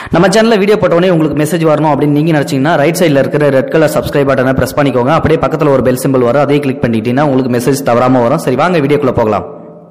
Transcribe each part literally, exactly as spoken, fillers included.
நம்ம சேனல்ல வீடியோ போட்டோடனே உங்களுக்கு மெசேஜ் வரணும் அப்படின்னு நீங்க நினைச்சீங்கன்னா ரைட் சைடுல இருக்கிற ரெட் கலர் சப்ஸ்கிரைப் பட்டனை பிரஸ் பண்ணிக்கோங்க. அப்படியே பக்கத்துல ஒரு பெல் சிம்பிள் வரும், அதையும் கிளிக் பண்ணிட்டீங்கன்னா உங்களுக்கு மெசேஜ் தவறாம வரும். சரி, வாங்க வீடியோக்குள்ள போகலாம்.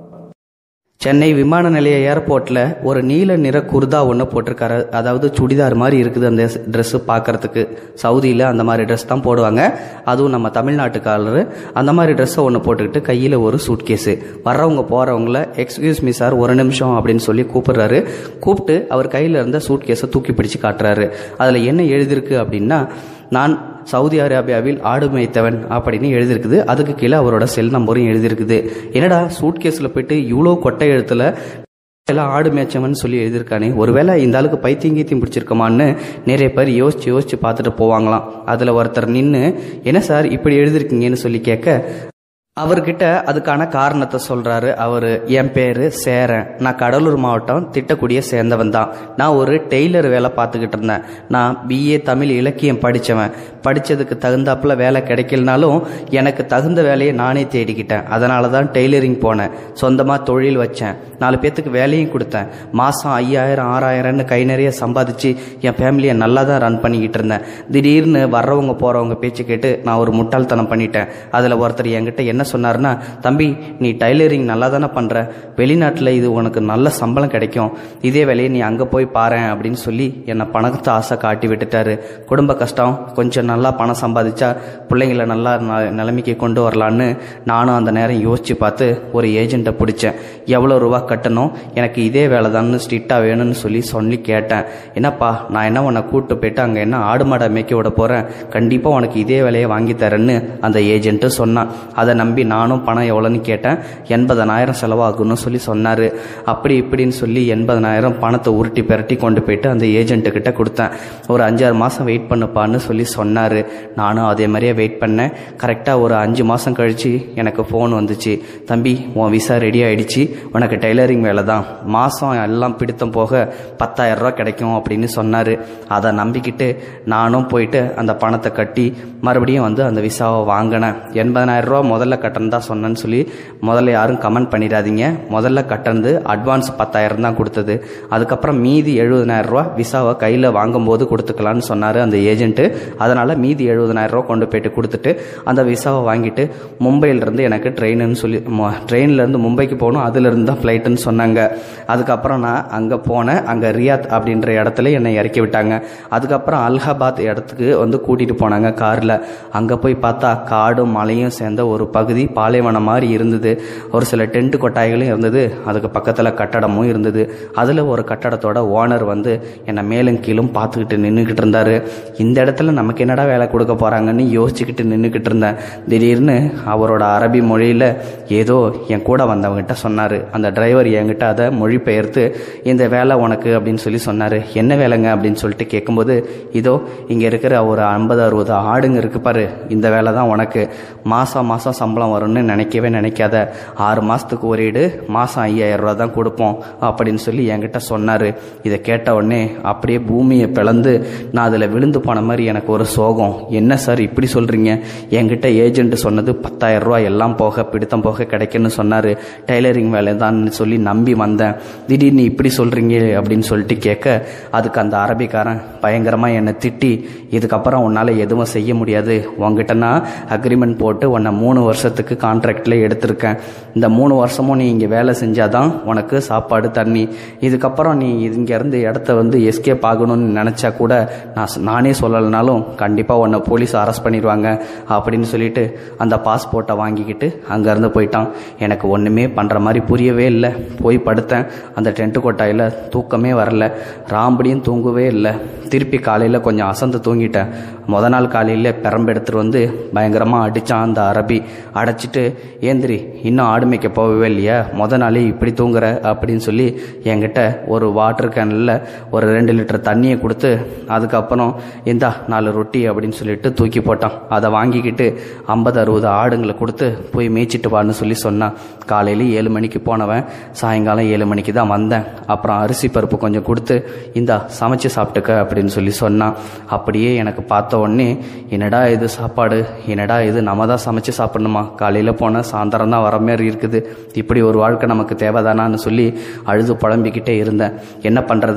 சென்னை விமான நிலைய ஏர்போர்ட்ல ஒரு நீல நிற குர்தா ஒன்று போட்டிருக்காரு. அதாவது சுடிதார் மாதிரி இருக்குது அந்த ட்ரெஸ் பார்க்கறதுக்கு. சவுதியில் அந்த மாதிரி ட்ரெஸ் தான் போடுவாங்க. அதுவும் நம்ம தமிழ்நாட்டுக்காரரு அந்த மாதிரி ட்ரெஸ்ஸை ஒன்று போட்டுக்கிட்டு கையில் ஒரு சூட்கேஸு. வர்றவங்க போகிறவங்கள எக்ஸ்கியூஸ் மீ சார் ஒரு நிமிஷம் அப்படின்னு சொல்லி கூப்பிடுறாரு. கூப்பிட்டு அவர் கையில் இருந்த சூட்கேஸை தூக்கி பிடிச்சு காட்டுறாரு. அதில் என்ன எழுதியிருக்கு அப்படின்னா, நான் சவுதி அரேபியாவில் ஆடு மேய்த்தவன் அப்படின்னு எழுதியிருக்குது. அதுக்கு கீழே அவரோட செல் நம்பரும் எழுதியிருக்குது. என்னடா சூட்கேஸில் போயிட்டு இவ்வளோ கொட்டை எழுத்துல எல்லாம் ஆடு மேய்ச்சவன் சொல்லி எழுதியிருக்கானே, ஒருவேளை இந்த ஆளுக்கு பைத்தியம் கீத்தியம் பிடிச்சிருக்கமான்னு நிறைய பேர் யோசிச்சு யோசிச்சு பார்த்துட்டு போவாங்களாம். அதில் ஒருத்தர் நின்று என்ன சார் இப்படி எழுதியிருக்கீங்கன்னு சொல்லி கேட்க அவர்கிட்ட அதுக்கான காரணத்தை சொல்றாரு. அவரு, என் பேரு சேரன், நான் கடலூர் மாவட்டம் திட்டக்குடியை சேர்ந்தவன் தான். நான் ஒரு டெய்லர் வேலை பார்த்துக்கிட்டு இருந்தேன். நான் பிஏ தமிழ் இலக்கியம் படித்தவன். படித்ததுக்கு தகுந்தாப்புல வேலை கிடைக்கலனாலும் எனக்கு தகுந்த வேலையை நானே தேடிக்கிட்டேன். அதனால தான் டெய்லரிங் போனேன். சொந்தமாக தொழில் வச்சேன். நாலு பேத்துக்கு வேலையும் கொடுத்தேன். மாதம் ஐயாயிரம் ஆறாயிரம்னு கை நிறைய சம்பாதிச்சு என் ஃபேமிலியை நல்லா தான் ரன் பண்ணிக்கிட்டு இருந்தேன். திடீர்னு வர்றவங்க போகிறவங்க பேச்சு கேட்டு நான் ஒரு முட்டாள்தனம் பண்ணிட்டேன். அதில் ஒருத்தர் என்கிட்ட என்ன சொன்னார்னா, தம்பி நீ டைலரிங் நல்லா தானே பண்ணுற, வெளிநாட்டில் இது உனக்கு நல்ல சம்பளம் கிடைக்கும், இதே வேலையை நீ அங்கே போய் பாரு அப்படின்னு சொல்லி என்னை பணத்தை ஆசை காட்டி விட்டுட்டாரு. குடும்ப கஷ்டம், கொஞ்சம் நல்லா பணம் சம்பாதிச்சா பிள்ளைங்களை நல்லா நிலைமைக்கு கொண்டு வரலான்னு நானும் அந்த நேரம் யோசித்து பார்த்து ஒரு ஏஜெண்ட்டை பிடிச்சேன். எவ்வளோ ரூபா கட்டணும், எனக்கு இதே வேலை தான் ஸ்ட்ரிக்டாக வேணும்னு சொல்லி சொல்லி கேட்டேன். என்னப்பா நான் என்ன உன்னை கூப்பிட்டு போயிட்டு அங்கே என்ன ஆடு மாடை மேய்க்க விட போகிறேன், கண்டிப்பாக உனக்கு இதே வேலையை வாங்கி தரேன்னு அந்த ஏஜென்ட்டு சொன்னான். அதை நம்பி நானும் பணம் எவ்வளோன்னு கேட்டேன். எண்பதனாயிரம் செலவாகுன்னு சொல்லி சொன்னார். அப்படி இப்படின்னு சொல்லி எண்பதனாயிரம் பணத்தை உருட்டி பெரட்டி கொண்டு போயிட்டு அந்த ஏஜென்ட்டுக்கிட்ட கொடுத்தேன். ஒரு அஞ்சாறு மாதம் வெயிட் பண்ணுப்பான்னு சொல்லி சொன்னார். நானும் அதே மாதிரியே வெயிட் பண்ணேன். கரெக்டாக ஒரு அஞ்சு மாதம் கழித்து எனக்கு ஃபோன் வந்துச்சு. தம்பி உன் விசா ரெடி ஆகிடுச்சு, உனக்கு டெய்லரிங் வேலை தான், மாதம் எல்லாம் பிடித்தம் போக பத்தாயிரம் ரூபா கிடைக்கும் அப்படின்னு சொன்னார். அதை நம்பிக்கிட்டு நானும் போயிட்டு அந்த பணத்தை கட்டி மறுபடியும் வந்து அந்த விசாவை வாங்கினேன். எண்பதனாயிரம் ரூபா முதல்ல கட்டணம் தான் சொன்னேன்னு சொல்லி முதல்ல யாரும் கமெண்ட் பண்ணிடாதீங்க. முதல்ல கட்டணது அட்வான்ஸ் பத்தாயிரம் தான் கொடுத்தது. அதுக்கப்புறம் மீதி எழுபதனாயிரம் ரூபா விசாவை கையில் வாங்கும்போது கொடுத்துக்கலான்னு சொன்னார் அந்த ஏஜென்ட்டு. அதனால் மீதி எழுபதனாயிரம் ரூபா கொண்டு போயிட்டு கொடுத்துட்டு அந்த விசாவை வாங்கிட்டு மும்பையிலேருந்து எனக்கு ட்ரெயின்னு சொல்லி ட்ரெயின்லேருந்து மும்பைக்கு போகணும், அதுலேருந்து தான் ஃப்ளைட்டுன்னு சொன்னாங்க. அதுக்கப்புறம் நான் அங்கே போனேன். அங்கே ரியாத் அப்படின்ற இடத்துல என்னை இறக்கி விட்டாங்க. அதுக்கப்புறம் அலகாபாத் இடத்துக்கு வந்து கூட்டிகிட்டு போனாங்க காரில். அங்கே போய் பார்த்தா காடும் மலையும் சேர்ந்த ஒரு பகுதி பாலைவனம் மாதிரி இருந்தது. ஒரு சில டென்ட் கொட்டாய்களும் இருந்தது. அதுக்கு பக்கத்தில் கட்டடமும் இருந்தது. அதில் ஒரு கட்டடத்தோட ஓனர் வந்து என்னை மேலும் கீழும் பார்த்துக்கிட்டு நின்றுக்கிட்டு இருந்தார். இந்த இடத்துல நமக்கு என்னடா வேலை கொடுக்க போகிறாங்கன்னு யோசிச்சுக்கிட்டு நின்றுக்கிட்டு இருந்தேன். திடீர்னு அவரோட அரபி மொழியில் ஏதோ என் கூட வந்தவங்ககிட்ட சொன்னார். அந்த டிரைவர் என்கிட்ட அதை மொழிபெயர்த்து இந்த வேலை உனக்கு அப்படின்னு சொல்லி சொன்னார். என்ன வேலைங்க அப்படின்னு சொல்லிட்டு கேட்கும்போது, இதோ இங்கே இருக்கிற ஒரு ஐம்பது அறுபது ஆடுங்க இருக்கு பாரு, இந்த வேலை தான் உனக்கு, மாதம் மாதம் சம்பளம் வரும்னு நினைக்கவே நினைக்காத, ஆறு மாதத்துக்கு ஒரு ஈடு மாதம் ஐயாயிரம் ரூபா தான் கொடுப்போம் அப்படின்னு சொல்லி என்கிட்ட சொன்னார். இதை கேட்ட உடனே அப்படியே பூமியை பிளந்து நான் அதில் விழுந்து போன மாதிரி எனக்கு ஒரு சோகம். என்ன சார் இப்படி சொல்கிறீங்க, என்கிட்ட ஏஜென்ட் சொன்னது பத்தாயிரம் ரூபா எல்லாம் போக பிடித்தம் போக கிடைக்குன்னு சொன்னார், டைலரிங் வேலை தான் சொல்லி நம்பி வந்தேன், திடீர்னு இப்படி சொல்கிறீங்க அப்படின்னு சொல்லிட்டு கேட்க அதுக்கு அந்த அரபிக்காரன் பயங்கரமாக என்னை திட்டி, இதுக்கப்புறம் உன்னால் எதுவும் செய்ய முடியாது, உங்ககிட்ட நான் அக்ரிமெண்ட் போட்டு உன்னை மூணு வருஷத்துக்கு கான்ட்ராக்டில் எடுத்திருக்கேன், இந்த மூணு வருஷமும் நீ இங்கே வேலை செஞ்சாதான் உனக்கு சாப்பாடு தண்ணி, இதுக்கப்புறம் நீ இங்கேருந்து இடத்த வந்து எஸ்கேப் ஆகணும்னு நினச்சா கூட நான் நானே சொல்லலைனாலும் கண்டிப்பாக உன்னை போலீஸ் அரெஸ்ட் பண்ணிடுவாங்க அப்படின்னு சொல்லிட்டு அந்த பாஸ்போர்ட்டை வாங்கிக்கிட்டு அங்கேருந்து போயிட்டான். எனக்கு ஒன்றுமே பண்ணுற மாதிரி புரியவே இல்லை. போய் படுத்தேன். அந்த டென்ட்டு கொட்டாயில் தூக்கமே வரல, ராம்படியும் தூங்கவே இல்லை. திருப்பி காலையில் கொஞ்சம் அசந்து தூங்கிட்டேன். முத நாள் காலையில் பெரம்பு எடுத்துகிட்டு வந்து பயங்கரமாக அடித்தான் அந்த அரபி. அடைச்சிட்டு ஏந்திரி இன்னும் ஆடு மேய்க்க போகவே இல்லையா, முத நாளே இப்படி தூங்குற அப்படின்னு சொல்லி என்கிட்ட ஒரு வாட்டர் கேனில் ஒரு ரெண்டு லிட்டர் தண்ணியை கொடுத்து அதுக்கப்புறம் இந்தா நாலு ரொட்டி அப்படின்னு சொல்லிட்டு தூக்கி போட்டான். அதை வாங்கிக்கிட்டு ஐம்பது அறுபது ஆடுங்களை கொடுத்து போய் மேய்ச்சிட்டு வான்னு சொல்லி சொன்னான். காலையில் ஏழு மணிக்கு போனவன் சாயங்காலம் ஏழு மணிக்கு தான் வந்தேன். அப்புறம் அரிசி பருப்பு கொஞ்சம் கொடுத்து இந்தா சமைச்சு சாப்பிட்டுக்க அப்படின்னு சொல்லி சொன்னான். அப்படியே எனக்கு பார்த்த உடனே என்னடா இது சாப்பாடு, என்னடா இது நம்ம தான் சமைச்சு சாப்பிடணுமா, காலையில் போனால் சாயந்தரம் தான் வர மாதிரி இருக்குது, இப்படி ஒரு வாழ்க்கை நமக்கு தேவைதானான்னு சொல்லி அழுது புலம்பிக்கிட்டே இருந்தேன். என்ன பண்ணுறது,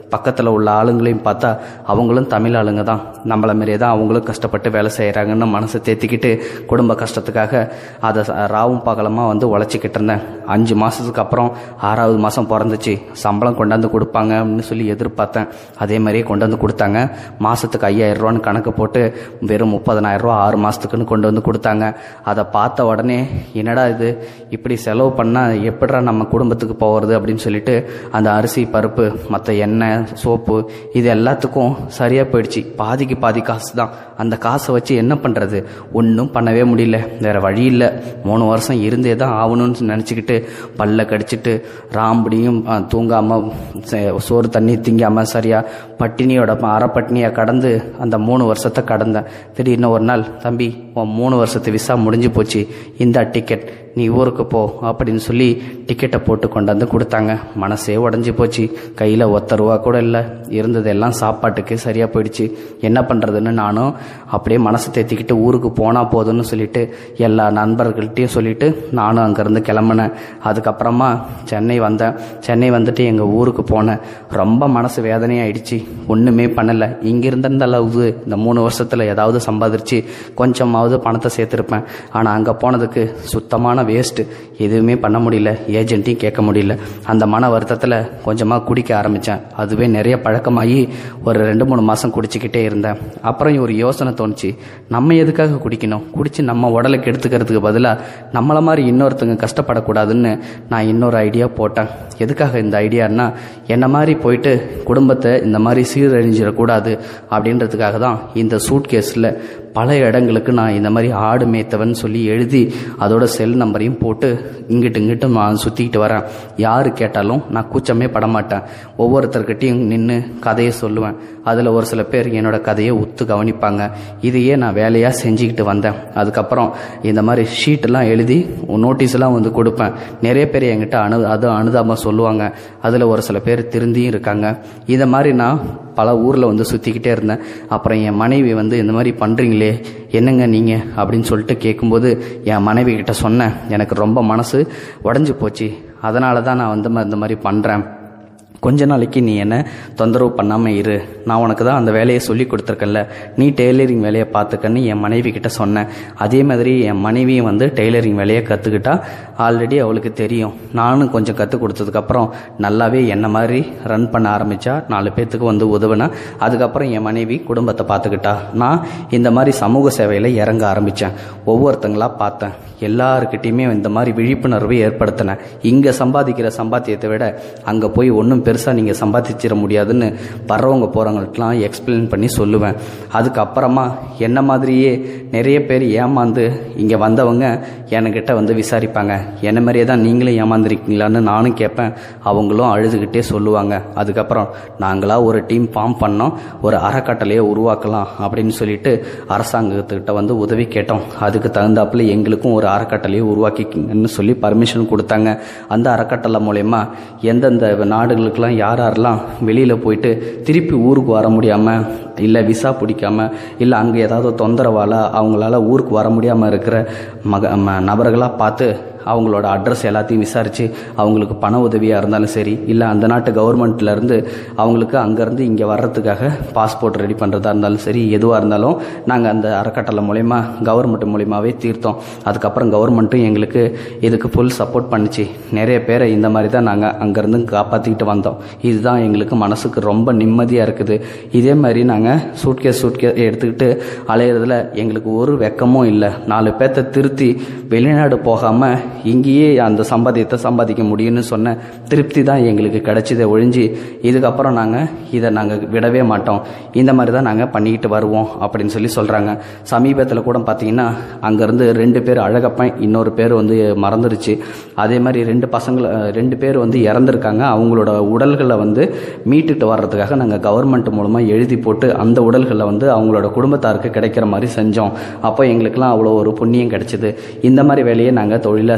பக்கத்தில் உள்ள ஆளுங்களையும் பார்த்தா அவங்களும் தமிழ் ஆளுங்க தான், நம்மளை மாரியே தான் அவங்களும் கஷ்டப்பட்டு வேலை செய்கிறாங்கன்னு மனசை தேத்திக்கிட்டு குடும்ப கஷ்டத்துக்காக அதை ராவும் பகலமாக வந்து உழைச்சிக்கிட்டு இருந்தேன். அஞ்சு மாதத்துக்கு அப்புறம் ஆறாவது மாதம் பிறந்துச்சு. சம்பளம் கொண்டாந்து கொடுப்பாங்க அப்படின்னு சொல்லி எதிர்பார்த்தேன். அதே மாதிரியே கொண்டு வந்து கொடுத்தாங்க. மாதத்துக்கு ஐயாயிரம் ரூபான்னு கணக்கு போட்டு வெறும் முப்பதனாயிரம் ரூபா ஆறு மாதத்துக்குன்னு கொண்டு வந்து கொடுத்தாங்க. அதை பார்த்த உடனே என்னடா இது, இப்படி செலவு பண்ணால் எப்படிடா நம்ம குடும்பத்துக்கு போகிறது அப்படின்னு சொல்லிட்டு அந்த அரிசி பருப்பு மற்ற எண்ணெய் சோப்பு இது எல்லாத்துக்கும் சரியாக போயிடுச்சு. பாதிக்கு பாதி காசு தான். அந்த காசை வச்சு என்ன பண்ணுறது, ஒன்றும் பண்ணவே முடியல. வேறு வழி இல்லை. மூணு வருஷம் இருந்தே தான் ஆகணும்னு நினச்சிக்கிட்டு பல்ல கடிச்சிட்டு ராம்படியும் தூங்காமல் சோறு தண்ணி திங்காமல் சரியாக பட்டினியோட அரை பட்டினியாக கடந்து அந்த மூணு வருஷத்தை கடந்தேன். திடீர்னு ஒரு நாள், தம்பி உன் மூணு வருஷத்து விசா முடிஞ்சு போச்சு, இந்த டிக்கெட் நீ ஊருக்கு போ அப்படின்னு சொல்லி டிக்கெட்டை போட்டு கொண்டாந்து கொடுத்தாங்க. மனசே உடஞ்சி போச்சு. கையில் ஒத்த ரூபா கூட இல்லை. இருந்ததெல்லாம் சாப்பாட்டுக்கு சரியாக போயிடுச்சு. என்ன பண்ணுறதுன்னு நானும் அப்படியே மனசை தேத்திக்கிட்டு ஊருக்கு போனால் போதும்னு சொல்லிட்டு எல்லா நண்பர்கள்ட்டையும் சொல்லிவிட்டு நானும் அங்கேருந்து கிளம்புனேன். அதுக்கப்புறமா சென்னை வந்தேன். சென்னை வந்துட்டு எங்கள் ஊருக்கு போனேன். ரொம்ப மனசு வேதனையாயிடுச்சு. ஒன்றுமே பண்ணலை. இங்கே இருந்த அளவு இந்த மூணு வருஷத்தில் ஏதாவது சம்பாதிச்சு கொஞ்சமாவது பணத்தை சேர்த்துருப்பேன். ஆனால் அங்கே போனதுக்கு சுத்தமான வேஸ்ட்டு. எதுவுமே பண்ண முடியல. ஏஜென்ட்டையும் கேட்க முடியல. அந்த மன வருத்தத்தில் கொஞ்சமாக குடிக்க ஆரம்பித்தேன். அதுவே நிறைய பழக்கமாகி ஒரு ரெண்டு மூணு மாதம் குடிச்சிக்கிட்டே இருந்தேன். அப்புறம் ஒரு யோசனை தோணுச்சு, நம்ம எதுக்காக குடிக்கணும்? குடித்து நம்ம உடலுக்கு எடுத்துக்கிறதுக்கு பதிலாக நம்மளை மாதிரி இன்னொருத்தங்க கஷ்டப்படக்கூடாதுன்னு நான் இன்னொரு ஐடியா போட்டேன். எதுக்காக இந்த ஐடியான்னா, என்ன மாதிரி போயிட்டு குடும்பத்தை இந்த மாதிரி சீரழிஞ்சிடக்கூடாது அப்படின்றதுக்காக தான் இந்த சூட் கேஸில் பல இடங்களுக்கு நான் இந்த மாதிரி ஆடு மேய்த்தவன் சொல்லி எழுதி அதோட செல் நம்பரையும் போட்டு இங்கிட்டு இங்கிட்டு நான் சுற்றிக்கிட்டு வரேன். யார் கேட்டாலும் நான் கூச்சமே படமாட்டேன். ஒவ்வொருத்தர்கிட்டையும் நின்று கதையை சொல்லுவேன். அதில் ஒரு சில பேர் என்னோட கதையை ஒத்து கவனிப்பாங்க. இதையே நான் வேலையாக செஞ்சுக்கிட்டு வந்தேன். அதுக்கப்புறம் இந்த மாதிரி ஷீட்டெல்லாம் எழுதி நோட்டீஸ்லாம் வந்து கொடுப்பேன். நிறைய பேர் என்கிட்ட அனு அது அனுதாபம் சொல்லுவாங்க. அதில் ஒரு சில பேர் திருந்தியும் இருக்காங்க. இதை மாதிரி நான் பல ஊரில் வந்து சுற்றிக்கிட்டே இருந்தேன். அப்புறம் என் மனைவி வந்து இந்த மாதிரி பண்ணுறீங்களே என்னங்க நீங்கள் அப்படின்னு சொல்லிட்டு கேட்கும்போது என் மனைவி கிட்ட சொன்னேன், எனக்கு ரொம்ப மனசு உடஞ்சி போச்சு, அதனால தான் நான் வந்து இந்த மாதிரி பண்ணுறேன். கொஞ்ச நாளைக்கு நீ என்ன தொந்தரவு பண்ணாமல் இரு, நான் உனக்கு தான் அந்த வேலையை சொல்லி கொடுத்துருக்கேன்ல, நீ டெய்லரிங் வேலையை பார்த்துக்கன்னு என் மனைவி கிட்ட சொன்னேன். அதே மாதிரி என் மனைவியும் வந்து டெய்லரிங் வேலையை கற்றுக்கிட்டா. ஆல்ரெடி அவளுக்கு தெரியும். நானும் கொஞ்சம் கற்றுக் கொடுத்ததுக்கப்புறம் நல்லாவே என்ன மாதிரி ரன் பண்ண ஆரம்பித்தா. நாலு பேர்த்துக்கு வந்து உதவினேன். அதுக்கப்புறம் என் மனைவி குடும்பத்தை பார்த்துக்கிட்டா. நான் இந்த மாதிரி சமூக சேவையில் இறங்க ஆரம்பித்தேன். ஒவ்வொருத்தங்களாக பார்த்தேன். எல்லாருக்கிட்டையுமே இந்த மாதிரி விழிப்புணர்வை ஏற்படுத்தினேன். இங்கே சம்பாதிக்கிற சம்பாத்தியத்தை விட அங்கே போய் ஒன்றும் பெருசாக நீங்கள் சம்பாதிச்சிட முடியாதுன்னு வர்றவங்க போகிறவங்களுக்கெல்லாம் எக்ஸ்பிளைன் பண்ணி சொல்லுவேன். அதுக்கப்புறமா என்ன மாதிரியே நிறைய பேர் ஏமாந்து இங்கே வந்தவங்க என்கிட்ட வந்து விசாரிப்பாங்க, என்ன மாதிரியே தான் நீங்களும் ஏமாந்துருக்கீங்களான்னு நானும் கேட்பேன். அவங்களும் அழுதுகிட்டே சொல்லுவாங்க. அதுக்கப்புறம் நாங்களாக ஒரு டீம் ஃபார்ம் பண்ணோம், ஒரு அறக்கட்டளையை உருவாக்கலாம் அப்படின்னு சொல்லிட்டு அரசாங்கத்துக்கிட்ட வந்து உதவி கேட்டோம். அதுக்கு தகுந்தாப்புல எங்களுக்கும் ஒரு அறக்கட்டளையை உருவாக்கிங்கன்னு சொல்லி பர்மிஷன் கொடுத்தாங்க. அந்த அறக்கட்டளை மூலயமா எந்தெந்த நாடுகளுக்கெல்லாம் யார் யாரெல்லாம் வெளியில் போயிட்டு திருப்பி ஊருக்கு வர முடியாமல், இல்லை விசா பிடிக்காமல், இல்லை அங்கே ஏதாவது தொந்தரவால் அவங்களால ஊருக்கு வர முடியாமல் இருக்கிற மக நபர்களாக பார்த்து அவங்களோட அட்ரஸ் எல்லாத்தையும் விசாரித்து அவங்களுக்கு பண உதவியாக இருந்தாலும் சரி, இல்லை அந்த நாட்டு கவர்மெண்ட்லேருந்து அவங்களுக்கு அங்கேருந்து இங்கே வர்றதுக்காக பாஸ்போர்ட் ரெடி பண்ணுறதா இருந்தாலும் சரி, எதுவாக இருந்தாலும் நாங்கள் அந்த அறக்கட்டளை மூலயமா கவர்மெண்ட் மூலியமாகவே தீர்த்தோம். அதுக்கப்புறம் கவர்மெண்ட்டும் எங்களுக்கு இதுக்கு ஃபுல் சப்போர்ட் பண்ணிச்சு. நிறைய பேரை இந்த மாதிரி தான் நாங்கள் அங்கேருந்து காப்பாற்றிக்கிட்டு வந்தோம். இதுதான் எங்களுக்கு மனசுக்கு ரொம்ப நிம்மதியாக இருக்குது. இதே மாதிரி நாங்கள் சூட்கேஸ் சூட்கேஸ் எடுத்துக்கிட்டு அலையிறதுல எங்களுக்கு ஒரு வெக்கமும் இல்லை. நாலு பேர்த்த திருத்தி வெளிநாடு போகாமல் இங்கேயே அந்த சம்பாதியத்தை சம்பாதிக்க முடியும்னு சொன்ன திருப்தி தான் எங்களுக்கு கிடைச்சதை ஒழிஞ்சு இதுக்கப்புறம் நாங்கள் இதை நாங்கள் விடவே மாட்டோம். இந்த மாதிரி தான் நாங்கள் பண்ணிக்கிட்டு வருவோம் அப்படின்னு சொல்லி சொல்கிறாங்க. சமீபத்தில் கூட பார்த்தீங்கன்னா அங்கேருந்து ரெண்டு பேர் அழகப்பன், இன்னொரு பேர் வந்து மறந்துருச்சு. அதே மாதிரி ரெண்டு பசங்களை ரெண்டு பேர் வந்து இறந்துருக்காங்க. அவங்களோட உடல்களை வந்து மீட்டுட்டு வர்றதுக்காக நாங்கள் கவர்மெண்ட் மூலமாக எழுதி போட்டு அந்த உடல்களை வந்து அவங்களோட குடும்பத்தாருக்கு கிடைக்கிற மாதிரி செஞ்சோம். அப்போ எங்களுக்கெல்லாம் அவ்வளோ ஒரு புண்ணியம் கிடைச்சிது. இந்த மாதிரி வேலையை நாங்கள் தொழிலாக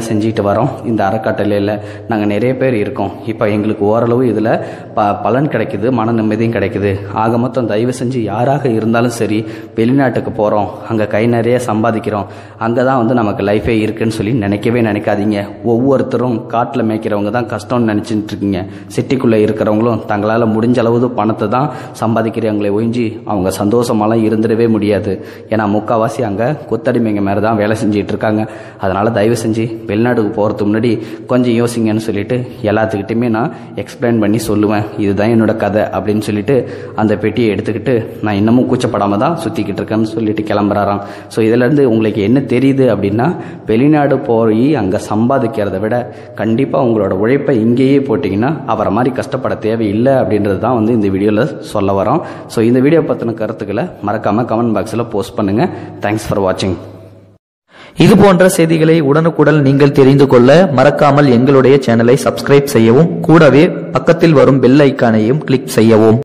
செஞ்சுட்டு வரோம். இந்த அறக்கட்டளையில் நாங்கள் நிறைய பேர் இருக்கோம். இப்போ எங்களுக்கு ஓரளவு இதில் ப பலன் கிடைக்குது, மன நிம்மதியும் கிடைக்குது. ஆக மொத்தம் தயவு செஞ்சு யாராக இருந்தாலும் சரி, வெளிநாட்டுக்கு போகிறோம், அங்கே கை நிறைய சம்பாதிக்கிறோம், அங்கே தான் வந்து நமக்கு லைஃபே இருக்குன்னு சொல்லி நினைக்கவே நினைக்காதீங்க. ஒவ்வொருத்தரும் காட்டில் மேய்க்கிறவங்க தான் கஷ்டம்னு நினச்சிட்டு இருக்கீங்க. சிட்டிக்குள்ளே இருக்கிறவங்களும் தங்களால் முடிஞ்ச அளவு பணத்தை தான் சம்பாதிக்கிறவங்களை ஒழிஞ்சு அவங்க சந்தோஷமாலாம் இருந்துடவே முடியாது. ஏன்னா முக்கால்வாசி அங்கே கொத்தடிமைங்க மேலே தான் வேலை செஞ்சிட்டு இருக்காங்க. அதனால் தயவு செஞ்சு வெளிநாட்டுக்கு போகிறதுக்கு முன்னாடி கொஞ்சம் யோசிங்கன்னு சொல்லிட்டு எல்லாத்துக்கிட்டையுமே நான் எக்ஸ்பிளைன் பண்ணி சொல்லுவேன். இதுதான் என்னோட கதை அப்படின்னு சொல்லிட்டு அந்த பெட்டியை எடுத்துக்கிட்டு நான் இன்னமும் கூச்சப்படாமல் தான் சுற்றிக்கிட்டு இருக்கேன்னு சொல்லிட்டு கிளம்புறாராம். ஸோ இதிலேருந்து உங்களுக்கு என்ன தெரியுது அப்படின்னா, வெளிநாடு போய் அங்கே சம்பாதிக்கிறத விட கண்டிப்பாக உங்களோட உழைப்பை இங்கேயே போட்டிங்கன்னா அவரை மாதிரி கஷ்டப்பட தேவையில்லை அப்படின்றது தான் வந்து இந்த வீடியோவில் சொல்ல வரோம். ஸோ இந்த வீடியோ பற்றின கருத்துக்களை மறக்காமல் கமெண்ட் பாக்ஸில் போஸ்ட் பண்ணுங்கள். தேங்க்ஸ் ஃபார் வாட்சிங். இது போன்ற செய்திகளை உடனுக்குடன் நீங்கள் தெரிந்து கொள்ள மறக்காமல் எங்களுடைய சேனலை சப்ஸ்கிரைப் செய்யவும், கூடவே பக்கத்தில் வரும் பெல் ஐக்கானையும் கிளிக் செய்யவும்.